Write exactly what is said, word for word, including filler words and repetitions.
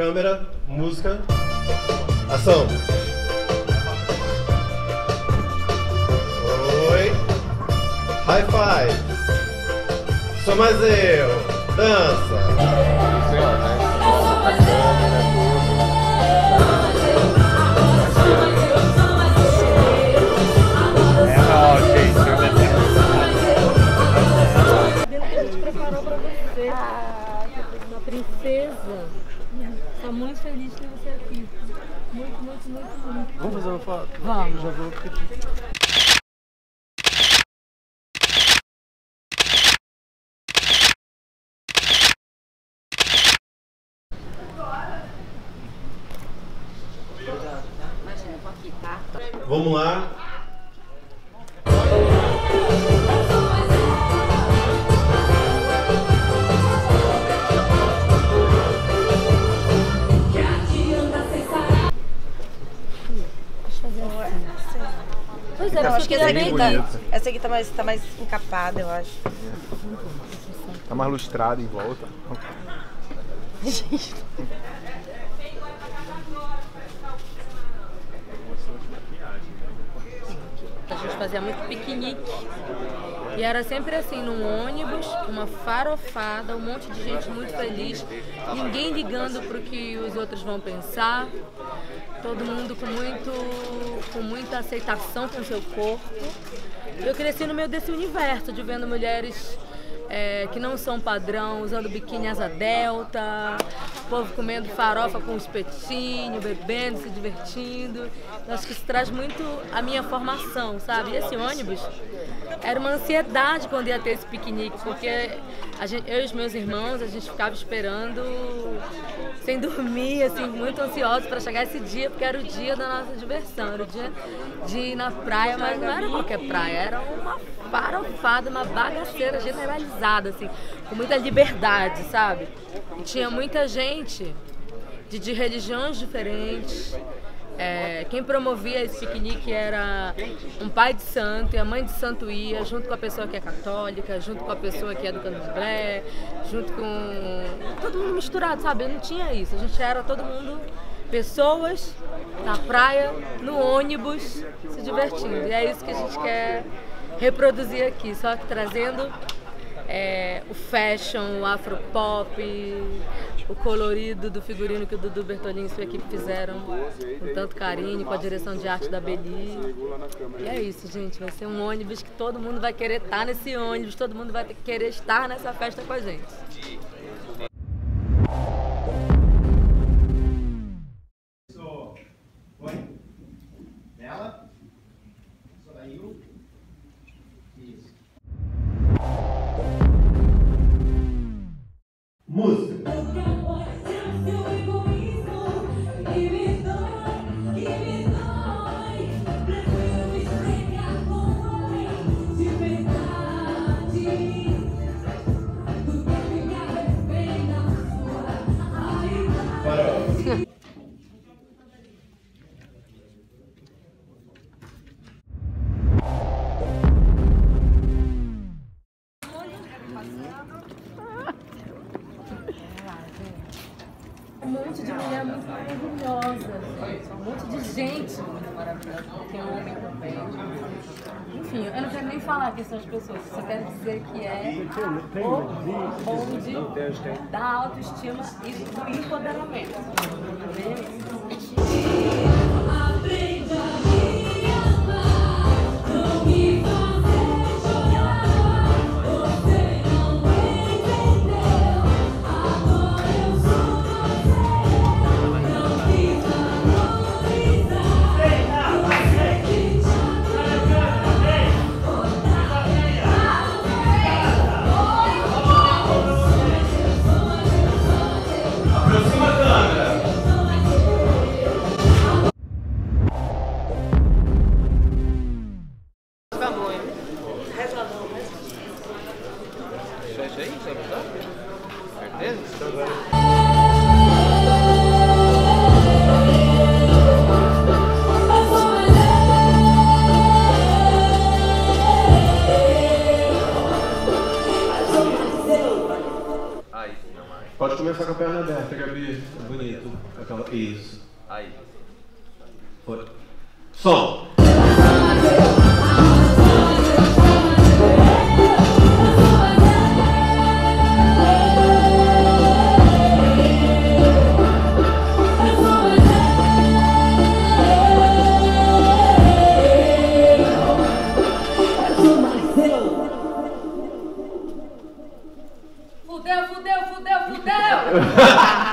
câmera, música, ação. Oi. High five. Sou mais eu. Dança. Princesa, estou muito feliz de ter você aqui. Muito, muito, muito, muito. Vamos fazer uma foto? Vamos. Já vou pedir. Imagina, eu tô aqui, tá? Vamos lá. Pois é, eu acho que essa aqui, tá, essa aqui tá mais, tá mais encapada, eu acho. É. Tá mais lustrado em volta. Gente. A gente fazia muito piquenique. E era sempre assim, num ônibus, uma farofada, um monte de gente muito feliz, ninguém ligando para o que os outros vão pensar, todo mundo com, muito, com muita aceitação com o seu corpo. Eu cresci no meio desse universo, de vendo mulheres é, que não são padrão, usando biquíni asa delta, o povo comendo farofa com espetinho, bebendo, se divertindo. Eu acho que isso traz muito a minha formação, sabe? E esse ônibus era uma ansiedade quando ia ter esse piquenique, porque a gente, eu e os meus irmãos, a gente ficava esperando sem dormir, assim, muito ansiosos para chegar esse dia, porque era o dia da nossa diversão, era o dia de ir na praia, mas não era qualquer praia, era uma farofada, uma bagaceira generalizada, assim, com muita liberdade, sabe? E tinha muita gente de, de religiões diferentes. É, quem promovia esse piquenique era um pai de santo, e a mãe de santo ia, junto com a pessoa que é católica, junto com a pessoa que é do candomblé, junto com... todo mundo misturado, sabe? Não tinha isso, a gente era todo mundo, pessoas na praia, no ônibus, se divertindo. E é isso que a gente quer reproduzir aqui, só que trazendo é, o fashion, o afropop, o colorido do figurino que o Dudu Bertolini e sua equipe fizeram com tanto carinho, com a direção de arte da Beli. E é isso, gente, vai ser um ônibus que todo mundo vai querer estar nesse ônibus, todo mundo vai querer estar nessa festa com a gente. Oi? Ela? Saiu? Isso. Música. Um monte de mulher muito maravilhosa, gente. Um monte de gente muito maravilhosa. Tem homem também. Enfim, eu não quero nem falar quem são as pessoas, só quero dizer que é o bonde da autoestima e do empoderamento. Aproxima a câmera. começar com a perna aberta, Gabi. Bonito. Aquela... Isso. Aí. Foi. Som. Fudeu, fudeu, fudeu, fudeu!